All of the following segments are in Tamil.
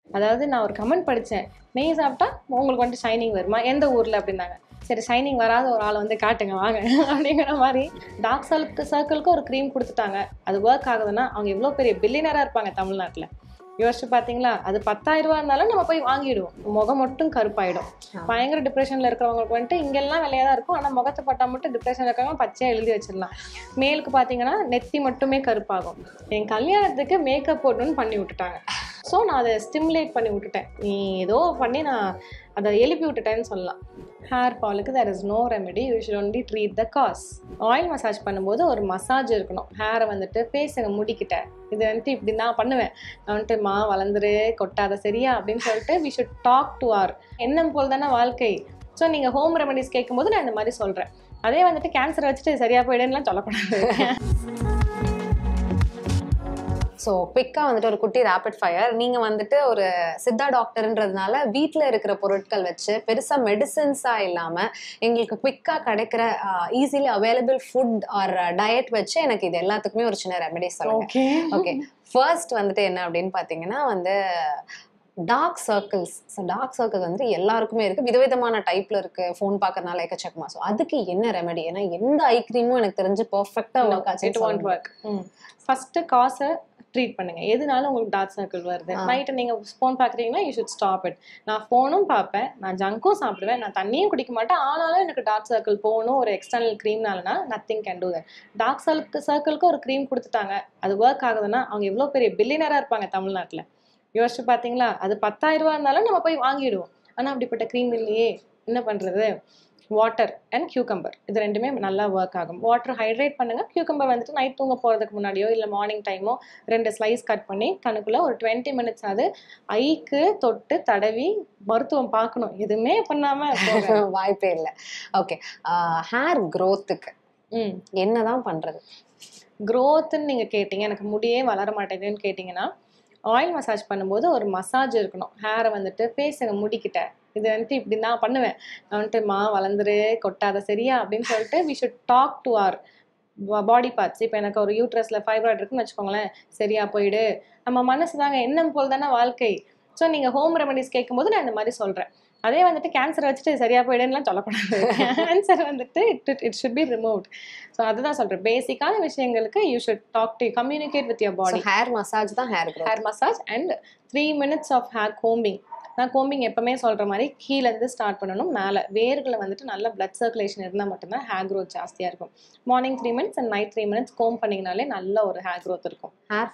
அதாவது நான் ஒரு கமெண்ட் படித்தேன், நெய் சாப்பிட்டா உங்களுக்கு வந்துட்டு ஷைனிங் வருமா, எந்த ஊரில் அப்படின்னாங்க. சரி, ஷைனிங் வராத ஒரு ஆளை வந்து காட்டுங்க வாங்க அப்படிங்கிற மாதிரி டார்க் சர்க்கிளுக்கு ஒரு க்ரீம் கொடுத்துட்டாங்க. அது ஒர்க் ஆகுதுன்னா அவங்க எவ்வளோ பெரிய பில்லியனராக இருப்பாங்க தமிழ்நாட்டில். யோசிச்சு பார்த்தீங்களா? அது 10,000 ரூபா இருந்தாலும் நம்ம போய் வாங்கிடுவோம். முகம் மட்டும் கருப்பாயிடும். பயங்கர டிப்ரெஷனில் இருக்கிறவங்களுக்கு வந்துட்டு இங்கெல்லாம் விலையாக தான் இருக்கும். ஆனால் முகத்தை பட்டா மட்டும் டிப்ரெஷன் இருக்கிறவங்க பச்சையாக எழுதி வச்சிடலாம். மேலுக்கு பார்த்தீங்கன்னா நெத்தி மட்டுமே கருப்பாகும். என் கல்யாணத்துக்கு மேக்கப் போட்டுன்னு பண்ணி விட்டுட்டாங்க. ஸோ நான் அதை ஸ்டிமுலேட் பண்ணி விட்டுட்டேன். நீ ஏதோ பண்ணி நான் அதை எழுப்பி விட்டுட்டேன்னு சொல்லலாம். ஹேர் ஃபாலுக்கு there is no remedy, you should only treat the cause. Oil massage பண்ணும்போது ஒரு மசாஜ் இருக்கணும். ஹேரை வந்துட்டு பேசுங்க முடிக்கிட்ட, இது வந்துட்டு இப்படி நான் பண்ணுவேன், நான் வந்துட்டு வளர்ந்துரு கொட்டாத சரியா அப்படின்னு சொல்லிட்டு we should talk to our எண்ணம் போல் தானே வாழ்க்கை. ஸோ நீங்கள் ஹோம் ரெமடிஸ் கேட்கும்போது நான் இந்த மாதிரி சொல்கிறேன். அதே வந்துட்டு கேன்சரை வச்சுட்டு சரியாக போயிடுன்னு சொல்லக்கூடாது. ஸோ குவிக்காக வந்துட்டு ஒரு குட்டி ரேபிட் ஃபயர். நீங்கள் வந்துட்டு ஒரு சித்தா டாக்டர்ன்றதுனால வீட்டில் இருக்கிற பொருட்கள் வச்சு பெருசாக மெடிசன்ஸாக இல்லாமல் எங்களுக்கு குவிக்காக கிடைக்கிற easily available food or diet வச்சு எனக்கு இது எல்லாத்துக்குமே ஒரு சின்ன ரெமெடி சொல்லுங்க. ஓகே, ஃபர்ஸ்ட் வந்துட்டு என்ன அப்படின்னு பார்த்தீங்கன்னா வந்து dark circles. So dark circle வந்துட்டு எல்லாருக்குமே இருக்குது, விதவிதமான டைப்பில் இருக்குது, ஃபோன் பார்க்கறதுனால எக்கச்சக்கமா. ஸோ அதுக்கு என்ன ரெமெடி? ஏன்னா எந்த ஐ க்ரீமும் எனக்கு தெரிஞ்சு பர்ஃபெக்டாக ஒர்க் ஆச்சு. ஃபஸ்ட்டு காசை ட்ரீட் பண்ணுங்க. எதுனாலும் உங்களுக்கு டார்க் சர்க்கிள் வருது, நைட்டு நீங்கள் ஃபோன் பார்க்குறீங்கன்னா யூ ஷுட் ஸ்டாப் இட். நான் ஃபோனும் பார்ப்பேன், நான் ஜங்க்கும் சாப்பிடுவேன், நான் தண்ணியும் குடிக்க மாட்டேன், ஆனாலும் எனக்கு டார்க் சர்க்கிள் போகணும் ஒரு எக்ஸ்டர்னல் க்ரீம்னாலனா nothing can do that. Dark சர்க்கிளுக்கு ஒரு க்ரீம் கொடுத்துட்டாங்க, அது ஒர்க் ஆகுதுன்னா அவங்க எவ்வளோ பெரிய பில்லியனராக இருப்பாங்க தமிழ்நாட்டில். யோசிச்சு பார்த்தீங்களா? அது 10,000 ரூபா இருந்தாலும் நம்ம போய் வாங்கிடுவோம். ஆனால் அப்படிப்பட்ட க்ரீம் இல்லையே, என்ன பண்ணுறது? வாட்டர் அண்ட் கியூக்கம்பர், இது ரெண்டுமே நல்லா ஒர்க் ஆகும். வாட்டர் ஹைட்ரேட் பண்ணுங்கள், கியூக்கம்பர் வந்துட்டு நைட் தூங்க போகிறதுக்கு முன்னாடியோ இல்லை மார்னிங் டைமோ 2 ஸ்லைஸ் கட் பண்ணி கணக்குள்ள ஒரு 20 மினிட்ஸ் அது ஐக்கு தொட்டு தடவி மருத்துவம் பார்க்கணும். எதுவுமே பண்ணாமல் வாய்ப்பே இல்லை. ஓகே, ஹேர் க்ரோத்துக்கு என்னதான் பண்ணுறது? க்ரோத்துன்னு நீங்கள் கேட்டிங்க, எனக்கு முடியே வளர மாட்டேங்குதுன்னு கேட்டிங்கன்னா ஆயில் மசாஜ் பண்ணும்போது ஒரு மசாஜ் இருக்கணும். ஹேரை வந்துட்டு பேசுங்க முடிக்கிட்ட, இது வந்துட்டு இப்படி நான் பண்ணுவேன், நான் வந்துட்டு வளர்ந்துரு கொட்டாத சரியா அப்படின்னு சொல்லிட்டு we should talk to our body parts. இப்போ எனக்கு ஒரு யூட்ரஸில் ஃபைப்ராய்டு இருக்குன்னு வச்சுக்கோங்களேன், சரியா போயிடு. நம்ம மனசு தாங்க, எண்ணம் போல் தானே வாழ்க்கை. ஸோ நீங்கள் ஹோம் ரெமடிஸ் கேட்கும்போது நான் இந்த மாதிரி சொல்கிறேன். அதே வந்துட்டு கேன்சரை வச்சுட்டு சரியா போயிடுன்னு சொல்லக்கூடாது. கேன்சர் வந்துட்டு it should be removed. So அதுதான் சொல்கிறேன், பேசிக்கான விஷயங்களுக்கு you should talk to communicate with your body. Hair massage தான் hair massage and 3 minutes of hair combing. நான் கோம்பிங் எப்பவுமே சொல்கிற மாதிரி கீழேருந்து ஸ்டார்ட் பண்ணணும். மேலே வேர்களை வந்துட்டு நல்ல பிளட் சர்க்குலேஷன் இருந்தால் மட்டும்தான் ஹேர் க்ரோத் ஜாஸ்தியாக இருக்கும். Morning 3 minutes and night 3 minutes comb பண்ணிங்கனாலே நல்ல ஒரு ஹேர் க்ரோத் இருக்கும்.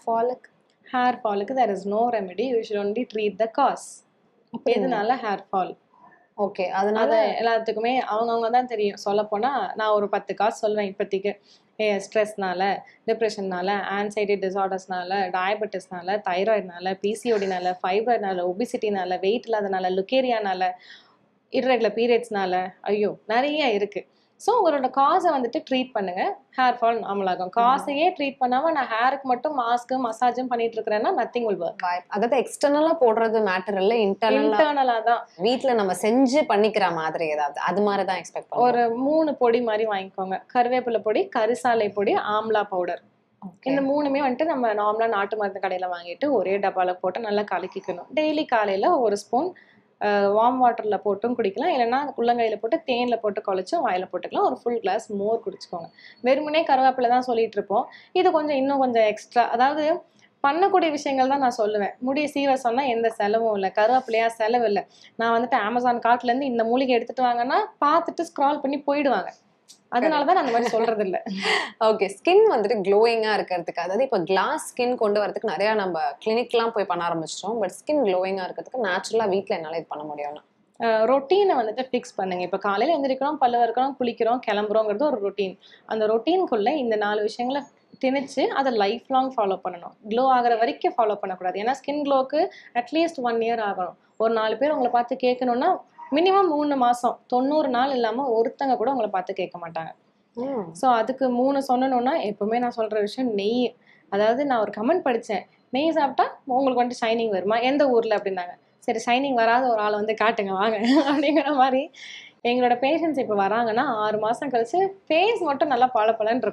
ஹேர் ஃபாலுக்கு there is no remedy, you should only treat the cause. எதுனால ஹேர் ஃபால்? ஓகே, அதனால எல்லாத்துக்குமே அவங்கவுங்க தான் தெரியும். சொல்லப்போனால் நான் ஒரு 10 காசு சொல்வேன் இப்போதைக்கு. ஸ்ட்ரெஸ்னால, டிப்ரெஷன்னால, ஆன்சைட்டி டிசார்டர்ஸ்னால, டயபெட்டிஸ்னால, தைராய்டுனால, பிசிஓடினால, ஃபைப்ராய்டுனால, ஒபிசிட்டினால, வெயிட் இல்லாதனால, லுக்கேரியானால, இர்ரெகுலர் பீரியட்ஸ்னால, ஐயோ நிறைய இருக்குது. ஸோ உங்களோட காசை வந்துட்டு ட்ரீட் பண்ணுங்கள், ஹேர் ஃபால் நார்மல் ஆகும். காசையே ட்ரீட் பண்ணாமல் நான் ஹேருக்கு மட்டும் மாஸ்க்கு மசாஜும் பண்ணிட்டு இருக்கிறேன்னா நத்திங் வில் ஒர்க். அதாவது எக்ஸ்டர்னலாக போடுறது மேட்டர் இல்லை, இன்டர்னலாக தான் வீட்டில் நம்ம செஞ்சு பண்ணிக்கிற மாதிரி ஏதாவது அது மாதிரி தான் எக்ஸ்பெக்ட் பண்ணுவோம். ஒரு 3 பொடி மாதிரி வாங்கிக்கோங்க. கருவேப்பிலை பொடி, கரிசாலை பொடி, ஆம்லா பவுடர். இந்த 3மே வந்துட்டு நம்ம நார்மலாக நாட்டு மருந்து கடையில் வாங்கிட்டு ஒரே டப்பாவில் போட்டு நல்லா கலக்கிக்கணும். டெய்லி காலையில் ஒரு ஸ்பூன் வார்ம் வாட்டரில் போட்டும் குடிக்கலாம், இல்லைன்னா உள்ளங்கையில் போட்டு தேனில் போட்டு குழச்சும் வாயில் போட்டுக்கலாம். ஒரு ஃபுல் கிளாஸ் மோர் குடிச்சுக்கோங்க. வெறுமனே கருவேப்பிலை தான் சொல்லிட்டு இருப்போம், இது கொஞ்சம் இன்னும் கொஞ்சம் எக்ஸ்ட்ரா, அதாவது பண்ணக்கூடிய விஷயங்கள் தான் நான் சொல்லுவேன். முடி சீவ சொன்னால் எந்த செலவும் இல்லை, கருவேப்பிலையா செலவு இல்லை. நான் வந்துட்டு அமேசான் கார்ட்லேருந்து இந்த மூலிகை எடுத்துகிட்டு வாங்கன்னா பார்த்துட்டு ஸ்க்ரால் பண்ணி போயிடுவாங்க. அதனாலதான் நான் அந்த மாதிரி சொல்றது இல்லை. ஓகே, ஸ்கின் வந்துட்டு க்ளோயிங்கா இருக்கிறதுக்கு, அதாவது இப்போ கிளாஸ் ஸ்கின் கொண்டு வரதுக்கு நிறைய நம்ம கிளினிக்லாம் போய் பண்ண ஆரம்பிச்சிட்டோம். பட் ஸ்கின் க்ளோயிங்கா இருக்கிறதுக்கு நேச்சுரலா வீட்டில் என்னால் இது பண்ண முடியும்னா ரொட்டீனை வந்துட்டு ஃபிக்ஸ் பண்ணுங்க. இப்போ காலையில் எழுந்திரிக்கிறோம், பல்லு வரைக்கிறோம், குளிக்கிறோம், கிளம்புறோங்கிறது ஒரு ரொட்டீன். அந்த ரொட்டீனுக்குள்ளே இந்த 4 விஷயங்களை திணிச்சு அதை லைஃப் லாங் ஃபாலோ பண்ணணும். க்ளோ ஆகிற வரைக்கும் ஃபாலோ பண்ணக்கூடாது. ஏன்னா ஸ்கின் க்ளோக்கு அட்லீஸ்ட் 1 year ஆகணும். ஒரு 4 பேர் உங்களை பார்த்து கேட்கணும்னா மினிமம் 3 மாதம், 90 நாள் இல்லாமல் ஒருத்தங்க கூட உங்களை பார்த்து கேட்க மாட்டாங்க. ஸோ அதுக்கு 3 சொல்லணும்னா எப்பவுமே நான் சொல்கிற விஷயம் நெய். அதாவது நான் ஒரு கமெண்ட் படித்தேன், நெய் சாப்பிட்டா உங்களுக்கு வந்துட்டு ஷைனிங் வருமா, எந்த ஊரில் அப்படின்னாங்க. சரி, ஷைனிங் வராத ஒரு ஆளை வந்து காட்டுங்க வாங்க அப்படிங்கிற மாதிரி எங்களோட பேஷண்ட்ஸ் இப்போ வராங்கன்னா 6 மாதம் கழிச்சு ஃபேஸ் மட்டும் நல்லா பளபளன்னு இருக்கும்.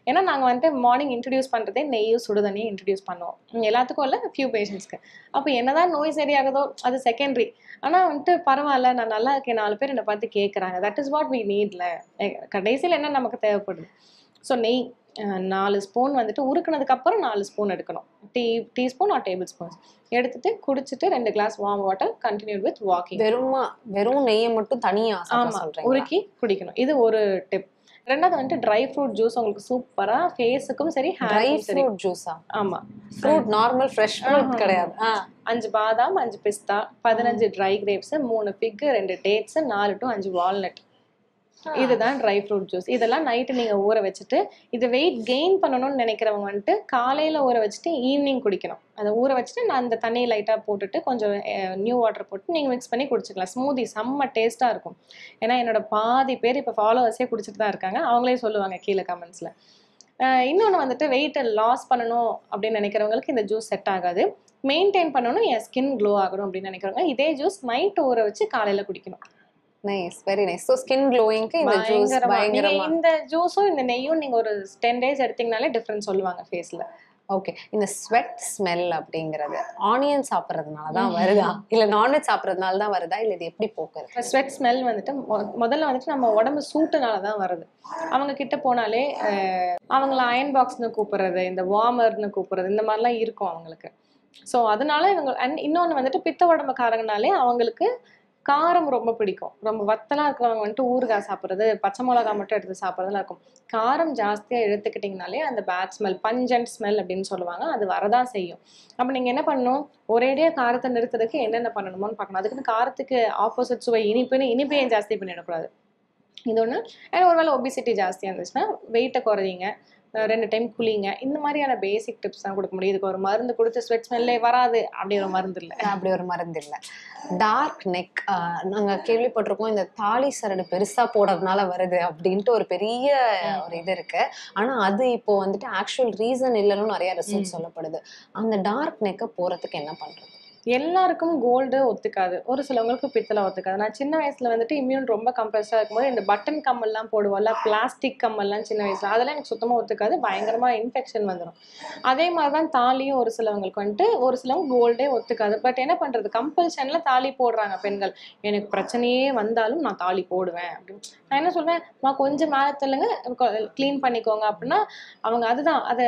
ஏன்னா நாங்கள் வந்துட்டு மார்னிங் இன்ட்ரடியூஸ் பண்ணுறதே நெய்யும் சுடுதண்ணியும் இன்ட்ரடியூஸ் பண்ணுவோம் எல்லாத்துக்கும் இல்லை ஃபியூ பேஷண்ட்ஸ்க்கு. அப்போ என்னதான் நோய் சரியாகுதோ அது செகண்டரி. ஆனால் வந்துட்டு பரவாயில்ல நான் நல்லா இருக்கேன் 4 பேர் என்னை பார்த்து கேட்குறாங்க. தட் இஸ் வாட் வி நீட்ல. கடைசியில் என்ன நமக்கு தேவைப்படுது. ஸோ நெய் 4 ஸ்பூன் வந்துட்டு உருக்குனதுக்கப்புறம் 4 ஸ்பூன் எடுக்கணும். டீஸ்பூன் ஆர் டேபிள் ஸ்பூன்ஸ் எடுத்துட்டு குடிச்சிட்டு 2 glass warm water continue with walking. வெறும் நெய்யை மட்டும் தனியா உருக்கி குடிக்கணும். இது ஒரு டிப். ரெண்டாவது வந்துட்டு ட்ரை ஃப்ரூட் ஜூஸ் உங்களுக்கு சூப்பரா ஃபேஸுக்கும் சரி ஹேருக்கும் சரி. ஜூஸா? ஆமா, ஃப்ரூட் நார்மல் ஃப்ரெஷ் ஃப்ரூட் கிடையாது. 5 பாதாம் 5 பிஸ்தா 15 dry grapes 3 fig 2 dates 4 to 5 walnut. இதுதான் ட்ரை ஃப்ரூட் ஜூஸ். இதெல்லாம் நைட்டு நீங்க ஊற வச்சுட்டு இது வெயிட் கெயின் பண்ணணும்னு நினைக்கிறவங்க வந்துட்டு காலையில ஊற வச்சுட்டு ஈவினிங் குடிக்கணும். அதை ஊற வச்சுட்டு நான் அந்த தண்ணி லைட்டா போட்டுட்டு கொஞ்சம் நியூ வாட்டர் போட்டு நீங்க மிக்ஸ் பண்ணி குடிச்சுக்கலாம். ஸ்மூதி செம்ம டேஸ்டா இருக்கும். ஏன்னா என்னோட பாதி பேர் இப்போ ஃபாலோவர்ஸே குடிச்சிட்டு தான் இருக்காங்க. அவங்களே சொல்லுவாங்க கீழே கமெண்ட்ஸ்ல. இன்னொன்று வந்துட்டு வெயிட்டை லாஸ் பண்ணணும் அப்படின்னு நினைக்கிறவங்களுக்கு இந்த ஜூஸ் செட் ஆகாது. மெயின்டைன் பண்ணணும், என் ஸ்கின் க்ளோ ஆகணும் அப்படின்னு நினைக்கிறவங்க இதே ஜூஸ் நைட் ஊற வச்சு காலையில குடிக்கணும். Nice, very nice. So skin க்ளோயிங்க்கு இந்த ஜூஸ் பயங்கரமா. இந்த ஜூஸும் இந்த நெய்யும் நீங்க ஒரு 10 days எடுத்தீங்கனாலே டிஃபரன்ஸ் சொல்லுவாங்க ஃபேஸ்ல. ஓகே, இந்த ஸ்வெட் ஸ்மெல் அப்படிங்கிறது ஆனியன் சாப்பிட்றதுனால தான் வருதா இல்ல நான்வெஜ் சாப்பிட்றதுனால தான் வருதா இல்ல இது எப்படி போக்குறது? ஸ்வெட் ஸ்மெல் வந்துட்டு முதல்ல வந்துட்டு நம்ம உடம்பு சூட்டுனால தான் வருது. அவங்க கிட்ட போனாலே அவங்கள அயன் பாக்ஸ்னு கூப்பிடுறது, இந்த வார்மர்னு கூப்பிடுறது, இந்த மாதிரிலாம் இருக்கும் அவங்களுக்கு. ஸோ அதனால இவங்க இன்னொன்று வந்துட்டு பித்த உடம்புக்காரங்கனாலே அவங்களுக்கு காரம் ரொம்ப பிடிக்கும். ரொம்ப வத்தலாம் இருக்கிறவங்க வந்துட்டு ஊறுகாய் சாப்பிட்றது, பச்சை மிளகா மட்டும் எடுத்து சாப்பிட்றதுலாம் இருக்கும். காரம் ஜாஸ்தியாக எடுத்துக்கிட்டிங்கனாலே அந்த பேட் ஸ்மெல், பஞ்சன்ட் ஸ்மெல் அப்படின்னு சொல்லுவாங்க, அது வரதான் செய்யும். அப்போ நீங்கள் என்ன பண்ணணும், ஒரேடியாக காரத்தை நிறுத்துறதுக்கு என்னென்ன பண்ணணுமோன்னு பார்க்கணும். அதுக்குன்னு காரத்துக்கு ஆப்போசிட் சுவை இனிப்பையும் ஜாஸ்தி பண்ணிடக்கூடாது. இது ஒன்று. ஒருவேளை ஒபிசிட்டி ஜாஸ்தியாக இருந்துச்சுன்னா வெயிட்டை குறையிங்க, 2 டைம் குளிங்க. இந்த மாதிரியான பேசிக் டிப்ஸ் தான் கொடுக்க முடியும். இதுக்கு ஒரு மருந்து கொடுத்து ஸ்வெட் ஸ்மெல்லே வராது அப்படி ஒரு மருந்து இல்லை. அப்படி ஒரு மருந்து இல்லை. டார்க் நெக் நாங்க கேள்விப்பட்டிருக்கோம், இந்த தாலி சரடு பெருசா போடுறதுனால வருது அப்படின்ட்டு ஒரு பெரிய ஒரு இது இருக்கு. ஆனா அது இப்போ வந்துட்டு ஆக்சுவல் ரீசன் இல்லைன்னு நிறைய ரிசர்ச் சொல்லப்படுது. அந்த டார்க் நெக்கை போறதுக்கு என்ன பண்றது? எல்லாருக்கும் கோல்டு ஒத்துக்காது, ஒரு சிலவங்களுக்கு பித்தளை ஒத்துக்காது. நான் சின்ன வயசுல வந்துட்டு இம்யூன் ரொம்ப கம்ப்ரெஸ்ஸாக இருக்கும்போது இந்த பட்டன் கம்மல்லாம் போடுவோம்ல, பிளாஸ்டிக் கம்மல்லாம் சின்ன வயசுல, அதெல்லாம் எனக்கு சுத்தமாக ஒத்துக்காது. பயங்கரமா இன்ஃபெக்ஷன் வந்துடும். அதே மாதிரி தான் தாலியும் ஒரு சிலவங்களுக்கு வந்துட்டு ஒரு சிலவங்க கோல்டே ஒத்துக்காது. பட் என்ன பண்றது, கம்பல்ஷன்ல தாலி போடுறாங்க பெண்கள். எனக்கு பிரச்சனையே வந்தாலும் நான் தாலி போடுவேன் அப்படின்னு. நான் என்ன சொல்வேன், நான் கொஞ்சம் மேலே தள்ளுங்க, க்ளீன் பண்ணிக்கோங்க அப்படின்னா அவங்க அதுதான் அதை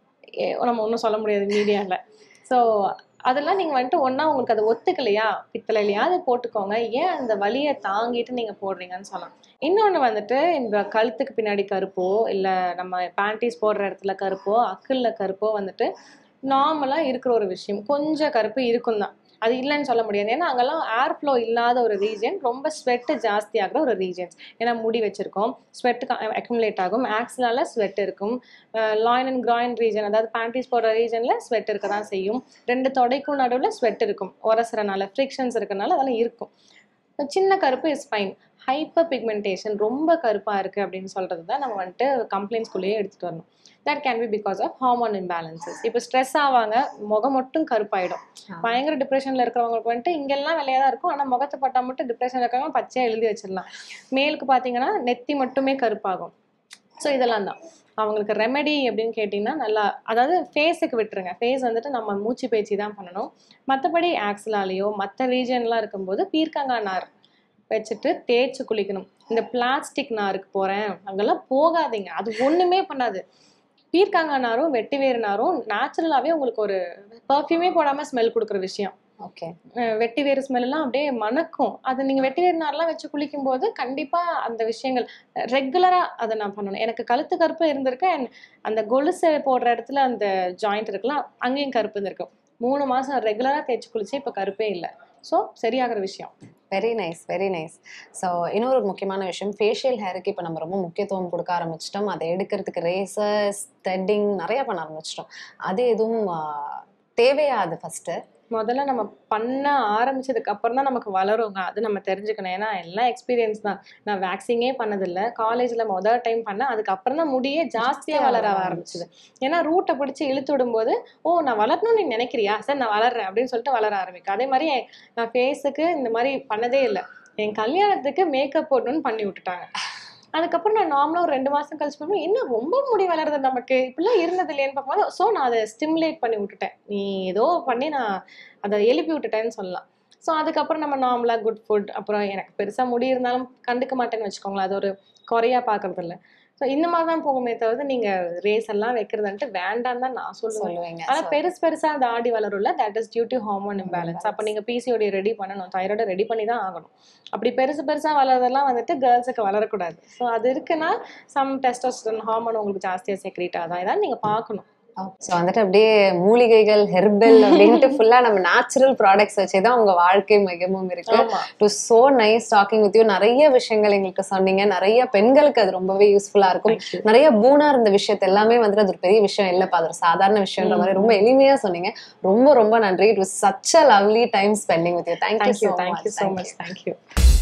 நம்ம ஒன்றும் சொல்ல முடியாது மீடியாவில். ஸோ அதெல்லாம் நீங்கள் வந்துட்டு ஒன்றா உங்களுக்கு அது ஒத்துக்கலையா, பித்தளையிலையாவது போட்டுக்கோங்க, ஏன் அந்த வலியை தாங்கிட்டு நீங்கள் போடுறீங்கன்னு சொல்லலாம். இன்னொன்று வந்துட்டு இந்த கழுத்துக்கு பின்னாடி கருப்போ இல்லை நம்ம பேண்டீஸ் போடுற இடத்துல கருப்போ அக்கிளில் கருப்போ வந்துட்டு நார்மலாக இருக்கிற ஒரு விஷயம். கொஞ்சம் கருப்பு இருக்கும் தான், அது இல்லைன்னு சொல்ல முடியாது. ஏன்னா அங்கெல்லாம் ஏர் ஃப்ளோ இல்லாத ஒரு ரீஜன், ரொம்ப ஸ்வெட்டு ஜாஸ்தி ஆகிற ஒரு ரீஜன்ஸ். ஏன்னா முடி வச்சிருக்கோம், ஸ்வெட்டு அக்யூமுலேட் ஆகும், ஆக்ஸ்லால ஸ்வெட் இருக்கும். லாயின் அண்ட் கிராயின் ரீஜன், அதாவது பேண்டீஸ் போடுற ரீஜனில் ஸ்வெட் இருக்க தான் செய்யும். 2 தொடைக்கும் நடுவில் ஸ்வெட் இருக்கும், உரசுறனால ஃப்ரிக்ஷன்ஸ் இருக்கனால அதெல்லாம் இருக்கும். சின்ன கருப்பு இஸ் ஃபைன். ஹைப்பர் பிக்மெண்டேஷன், ரொம்ப கருப்பாக இருக்குது அப்படின்னு சொல்கிறது தான் நம்ம வந்துட்டு கம்ப்ளைண்ட்ஸ்குள்ளேயே எடுத்துகிட்டு வரணும். That can be because of hormone imbalances. இப்போ ஸ்ட்ரெஸ் ஆவாங்க, முகம் மட்டும் கருப்பாயிடும். பயங்கர டிப்ரெஷனில் இருக்கிறவங்களுக்கு வந்துட்டு இங்கெல்லாம் வெள்ளையாக தான் இருக்கும், ஆனால் முகத்தை பட்டால் மட்டும் டிப்ரெஷனில் இருக்கிறவங்க பச்சையாக எழுதி வச்சிடலாம். மேலுக்கு பார்த்தீங்கன்னா நெத்தி மட்டுமே கருப்பாகும். ஸோ இதெல்லாம் தான் அவங்களுக்கு ரெமெடி அப்படின்னு கேட்டிங்கன்னா நல்லா, அதாவது ஃபேஸுக்கு விட்டுருங்க. ஃபேஸ் வந்துட்டு நம்ம மூச்சு பேச்சு தான் பண்ணணும். மற்றபடி ஆக்ஸ்லாலேயோ மற்ற ரீஜன்லாம் இருக்கும்போது பீர்க்கங்காய் நார் வச்சுட்டு தேய்ச்சி குளிக்கணும். இந்த பிளாஸ்டிக் நாருக்கு போகிறேன் அங்கெல்லாம் போகாதீங்க, அது ஒன்றுமே பண்ணாது. பீர்க்கங்காய் நாரும் வெட்டி வேறு நாரும் நேச்சுரலாகவே உங்களுக்கு ஒரு பர்ஃப்யூமே போடாமல் ஸ்மெல் கொடுக்குற விஷயம். ஓகே, வெட்டி வேறு ஸ்மெல்லாம் அப்படியே மணக்கும். அது நீங்கள் வெட்டி வேறு நார்லாம் வச்சு குளிக்கும் போது கண்டிப்பாக அந்த விஷயங்கள் ரெகுலராக அதை நான் பண்ணணும். எனக்கு கழுத்து கருப்பு இருந்திருக்கு, அந்த கொலுசு போடுற இடத்துல அந்த ஜாயிண்ட் இருக்கலாம், அங்கேயும் கருப்பு இருந்திருக்கு. 3 மாதம் ரெகுலராக தேய்ச்சி குளிச்சு இப்போ கருப்பே இல்லை. ஸோ சரியாகிற விஷயம். Very nice, very nice. So இன்னொரு முக்கியமான விஷயம், ஃபேஷியல் ஹேருக்கு இப்போ நம்ம ரொம்ப முக்கியத்துவம் கொடுக்க ஆரம்பிச்சிட்டோம். அதை எடுக்கிறதுக்கு ரேசர்ஸ், த்ரெட்டிங் நிறைய பண்ண ஆரம்பிச்சிட்டோம். அது எதுவும் தேவையா? அது ஃபஸ்ட்டு முதல்ல நம்ம பண்ண ஆரம்பிச்சதுக்கு அப்புறம் தான் நமக்கு வளருங்க, அது நம்ம தெரிஞ்சுக்கணும். ஏன்னா எல்லாம் எக்ஸ்பீரியன்ஸ் தான். நான் வேக்சிங்கே பண்ணதில்லை, காலேஜில் முதல் டைம் பண்ணேன். அதுக்கப்புறம் தான் முடியே ஜாஸ்தியாக வளர ஆரம்பிச்சுது. ஏன்னா ரூட்டை பிடிச்சி இழுத்து விடும்போது, ஓ நான் வளரணும்னு நீ நினைக்கிறியா, சரி நான் வளர்றேன் அப்படின்னு சொல்லிட்டு வளர ஆரம்பிக்கும். அதே மாதிரி நான் ஃபேஸுக்கு இந்த மாதிரி பண்ணதே இல்லை. என் கல்யாணத்துக்கு மேக்கப் போடணும்னு பண்ணி விட்டுட்டாங்க. அதுக்கப்புறம் நான் நார்மலாக ஒரு 2 மாசம் கழிச்சு பார்ப்பேன், இன்னும் ரொம்ப முடி வளருது நமக்கு, இப்படிலாம் இருந்தது இல்லையேன்னு பார்க்கும்போது, ஸோ நான் அதை ஸ்டிமுலேட் பண்ணி விட்டுட்டேன். நீ ஏதோ பண்ணி நான் அதை எழுப்பி விட்டுட்டேன்னு சொல்லலாம். ஸோ அதுக்கப்புறம் நம்ம நார்மலாக குட் ஃபுட், அப்புறம் எனக்கு பெருசாக முடி இருந்தாலும் கண்டுக்க மாட்டேன்னு வச்சுக்கோங்களேன், அது ஒரு குறையா பார்க்கறது இல்லை. ஸோ இந்த மாதிரி தான் போகுமே தவிர நீங்கள் ரேஸ் எல்லாம் வைக்கிறதுன்ட்டு வேண்டான்னு தான் நான் சொல்லுவேன். ஆனால் பெருசா அந்த ஆடி வளரும்ல, that is due to hormone imbalance. அப்போ நீங்கள் பிசிஓடி ரெடி பண்ணணும், தைராய்டு ரெடி பண்ணி தான் ஆகணும். அப்படி பெருசா வளர்றதெல்லாம் வந்துட்டு கேர்ள்ஸுக்கு வளரக்கூடாது. ஸோ அது இருக்குன்னா சம் டெஸ்டோஸ்டெரான் ஹார்மோன் உங்களுக்கு ஜாஸ்தியாக செக்ரீட் ஆகுதா, இதான் நீங்கள் பார்க்கணும். ஸோ வந்துட்டு அப்படியே மூலிகைகள், ஹெர்பல் அப்படின்ட்டு ஃபுல்லா நம்ம நேச்சுரல் ப்ராடக்ட்ஸ் வச்சுதான் உங்க வாழ்க்கை மிகவும் இருக்கு. It was so nice talking with you. நிறைய விஷயங்கள் எங்களுக்கு சொன்னீங்க. நிறைய பெண்களுக்கு அது ரொம்பவே யூஸ்ஃபுல்லா இருக்கும். நிறைய பூனா இருந்த விஷயத்த எல்லாமே வந்துட்டு அது ஒரு பெரிய விஷயம் இல்லப்பா, அது ஒரு சாதாரண விஷயம்ன்ற மாதிரி ரொம்ப எளிமையா சொன்னீங்க. ரொம்ப ரொம்ப நன்றி. It was such a lovely time spending with you. Thank you so much.